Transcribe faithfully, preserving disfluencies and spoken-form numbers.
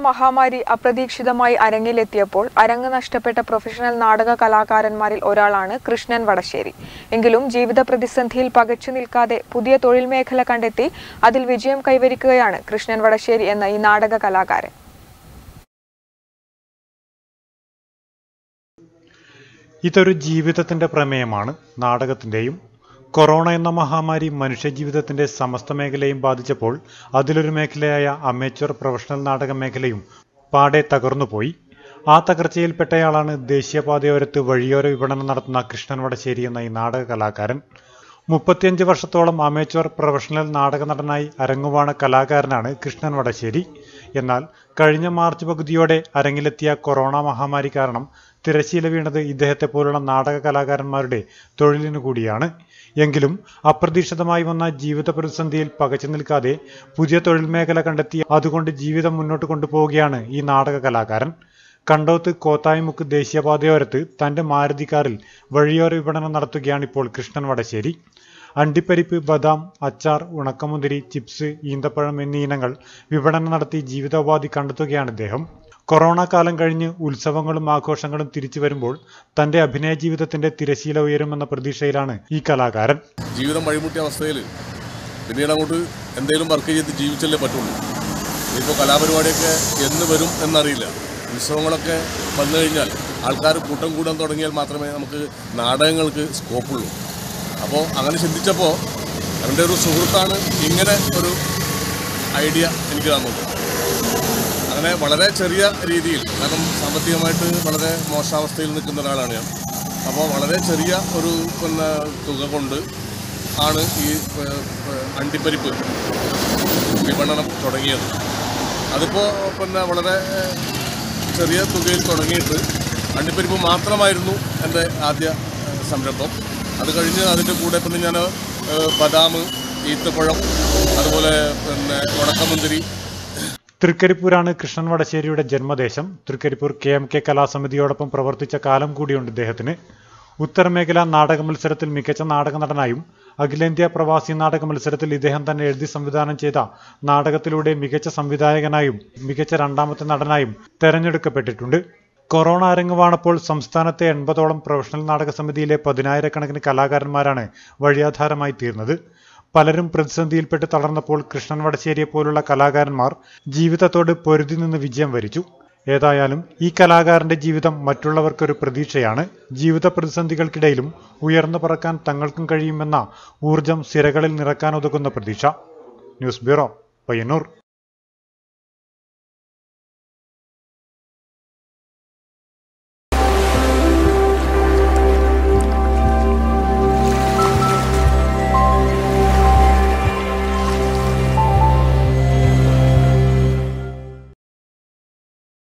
മഹാമാരി അപ്രതീക്ഷിതമായി അരങ്ങിലെത്തിയപ്പോൾ അരങ്ങ് നഷ്ടപ്പെട്ട പ്രൊഫഷണൽ നാടക കലാകാരന്മാരിൽ ഒരാളാണ് കൃഷ്ണൻ വടശ്ശേരി. എങ്കിലും ജീവിത പ്രതിസന്ധിയിൽ പകച്ചു നിൽക്കാതെ പുതിയ തൊഴിൽ മേഖല കണ്ടെത്തി അതിൽ വിജയം കൈവരിക്കുകയാണ് കൃഷ്ണൻ വടശ്ശേരി എന്ന ഈ നാടക കലാകാരൻ. ഇതൊരു ജീവിതത്തിന്റെ പ്രമേയമാണ് നാടകത്തിന്റെയും. കൊറോണ എന്ന മഹാമാരി മനുഷ്യജീവിതത്തിന്റെ സമസ്ത മേഖലയും ബാധിച്ചപ്പോൾ അതിലൊരു മേഖലയായ അമേച്വർ പ്രൊഫഷണൽ നാടക മേഖലയും പാടെ തകർന്നുപോയി. ആ തകർച്ചയിൽപ്പെട്ടയാളാണ് ദേശീയപാതയോരത്ത് വഴിയോര വിപണനം നടത്തുന്ന കൃഷ്ണൻ വടശ്ശേരി എന്ന ഈ നാടക കലാകാരൻ. മുപ്പത്തിയഞ്ച് വർഷത്തോളം അമേച്വർ പ്രൊഫഷണൽ നാടക നടനായി അരങ്ങുവാണ കലാകാരനാണ് കൃഷ്ണൻ വടശ്ശേരി. എന്നാൽ കഴിഞ്ഞ മാർച്ച് പകുതിയോടെ അരങ്ങിലെത്തിയ കൊറോണ മഹാമാരി കാരണം തിരശ്ശീല വീണത് ഇദ്ദേഹത്തെ പോലുള്ള നാടക കലാകാരന്മാരുടെ തൊഴിലിനു കൂടിയാണ്. എങ്കിലും അപ്രതീക്ഷിതമായി വന്ന ജീവിത പ്രതിസന്ധിയിൽ പകച്ചു നിൽക്കാതെ പുതിയ തൊഴിൽ മേഖല കണ്ടെത്തി അതുകൊണ്ട് ജീവിതം മുന്നോട്ട് കൊണ്ടുപോവുകയാണ് ഈ നാടക കലാകാരൻ. കണ്ടോത്ത് കോത്തായിമുക്ക് ദേശീയപാതയോരത്ത് തന്റെ മാരുതി കാറിൽ വഴിയോര വിപണനം നടത്തുകയാണ് ഇപ്പോൾ കൃഷ്ണൻ വടശ്ശേരി. അണ്ടിപ്പരിപ്പ്, ബദാം, അച്ചാർ, ഉണക്കമുന്തിരി, ചിപ്സ്, ഈന്തപ്പഴം എന്നീ ഇനങ്ങൾ വിപണനം നടത്തി ജീവിതോപാധി കണ്ടെത്തുകയാണ് ഇദ്ദേഹം. കൊറോണ കാലം കഴിഞ്ഞ് ഉത്സവങ്ങളും ആഘോഷങ്ങളും തിരിച്ചു വരുമ്പോൾ തന്റെ അഭിനയ ജീവിതത്തിന്റെ തിരശീല ഉയരുമെന്ന പ്രതീക്ഷയിലാണ് ഈ കലാകാരൻ. ജീവിതം വഴിമുട്ടിയ അവസ്ഥയിൽ പിന്നീട് അങ്ങോട്ട് എന്തെങ്കിലും വർക്ക് ചെയ്ത് ജീവിച്ചല്ലേ പറ്റുള്ളൂ. ഇപ്പോൾ കലാപരിപാടിയൊക്കെ എന്ന് വരും എന്നറിയില്ല. ഉത്സവങ്ങളൊക്കെ വന്നു കഴിഞ്ഞാൽ ആൾക്കാർ കൂട്ടം കൂടാൻ തുടങ്ങിയാൽ മാത്രമേ നമുക്ക് നാടകങ്ങൾക്ക് സ്കോപ്പുള്ളൂ. അപ്പോൾ അങ്ങനെ ചിന്തിച്ചപ്പോൾ എൻ്റെ ഒരു സുഹൃത്താണ് ഇങ്ങനെ ഒരു ഐഡിയ എനിക്ക് തന്നത്. അങ്ങനെ വളരെ ചെറിയ രീതിയിൽ, കാരണം സാമ്പത്തികമായിട്ട് വളരെ മോശാവസ്ഥയിൽ നിൽക്കുന്ന ഒരാളാണ് ഞാൻ. അപ്പോൾ വളരെ ചെറിയ ഒരു പിന്നെ തുക കൊണ്ട് ആണ് ഈ അണ്ടിപ്പരിപ്പ് വിപണനം തുടങ്ങിയത്. അതിപ്പോൾ പിന്നെ വളരെ ചെറിയ തുകയിൽ തുടങ്ങിയിട്ട് അണ്ടിപ്പരിപ്പ് മാത്രമായിരുന്നു എൻ്റെ ആദ്യ സംരംഭം. അത് കഴിഞ്ഞ് അതിൻ്റെ കൂടെ പിന്നെ ഞാൻ ബദാം, ഈത്തപ്പഴം, അതുപോലെ പിന്നെ ഉണക്കമുന്തിരി. തൃക്കരിപ്പൂരാണ് കൃഷ്ണൻ വടശ്ശേരിയുടെ ജന്മദേശം. തൃക്കരിപ്പൂർ കെ എം കെ കലാസമിതിയോടൊപ്പം പ്രവർത്തിച്ച കാലം കൂടിയുണ്ട് ഇദ്ദേഹത്തിന്. ഉത്തരമേഖലാ നാടക മത്സരത്തിൽ മികച്ച നാടക നടനായും അഖിലേന്ത്യാ പ്രവാസി നാടക മത്സരത്തിൽ ഇദ്ദേഹം തന്നെ എഴുതി സംവിധാനം ചെയ്ത നാടകത്തിലൂടെ മികച്ച സംവിധായകനായും മികച്ച രണ്ടാമത്തെ നടനായും തെരഞ്ഞെടുക്കപ്പെട്ടിട്ടുണ്ട്. കൊറോണ അരങ്ങുവാണപ്പോൾ സംസ്ഥാനത്തെ എൺപതോളം പ്രൊഫഷണൽ നാടക സമിതിയിലെ പതിനായിരക്കണക്കിന് കലാകാരന്മാരാണ് വഴിയാധാരമായി തീർന്നത്. പലരും പ്രതിസന്ധിയിൽപ്പെട്ട് തളർന്നപ്പോൾ കൃഷ്ണൻ വടശ്ശേരിയെ പോലുള്ള കലാകാരന്മാർ ജീവിതത്തോട് പൊരുതി നിന്ന് വിജയം വരിച്ചു. ഏതായാലും ഈ കലാകാരന്റെ ജീവിതം മറ്റുള്ളവർക്കൊരു പ്രതീക്ഷയാണ്. ജീവിത പ്രതിസന്ധികൾക്കിടയിലും ഉയർന്നു പറക്കാൻ തങ്ങൾക്കും കഴിയുമെന്ന ഊർജം സിരകളിൽ നിറക്കാൻ ഉതകുന്ന പ്രതീക്ഷ. News bureau, Payyanur.